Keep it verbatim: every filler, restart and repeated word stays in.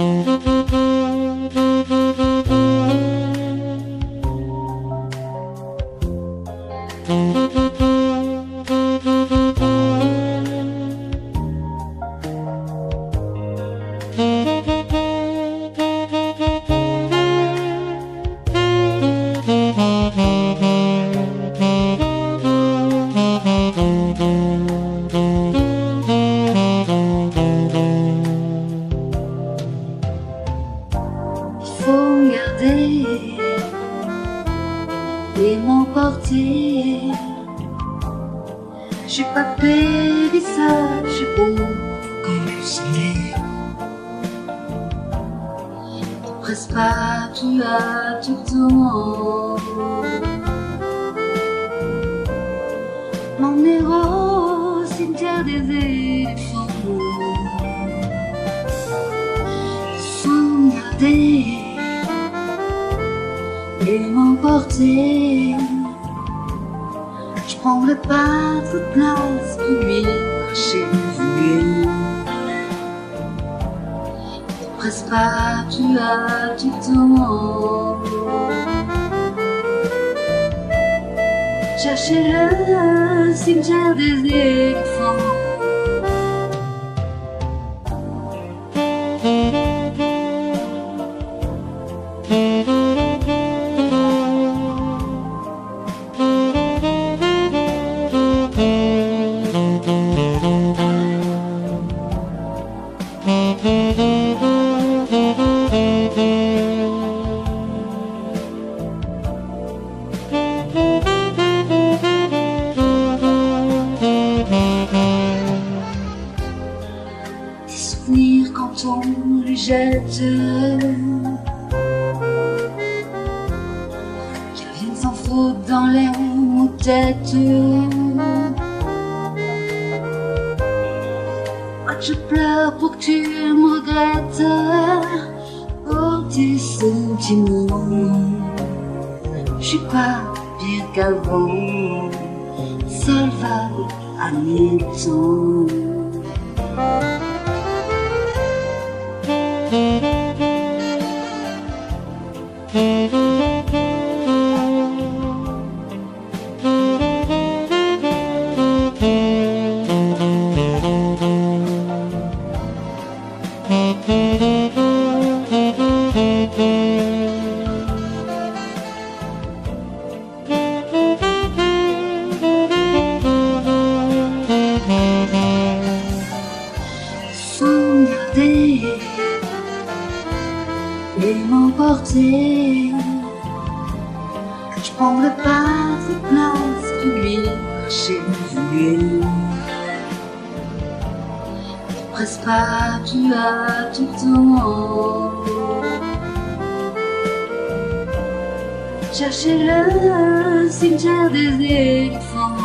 Faut garder et m'emporter. Je suis pas périssable, je suis bon comme le soleil. Ne presse pas, tu as tout le temps. Mon héros, cimetière des éléphants. Faut garder et m'emporter. Je prendrai pas trop de place pour lui chez lui. Ne presse pas, tu as du temps. Cherchez le cimetière des éléphants. Des souvenirs quand on les jette, qui reviennent sans faute dans les mots-têtes. Moi je pleure pour que tu me regrettes, pour tes sentiments. Je suis pas pire qu'avant, seul va à mes temps. Faut garder et m'emporter. Je prendrai pas de place pour lui chez lui. Ne presse pas, tu as tout le temps. Cherchez le cimetière des éléphants.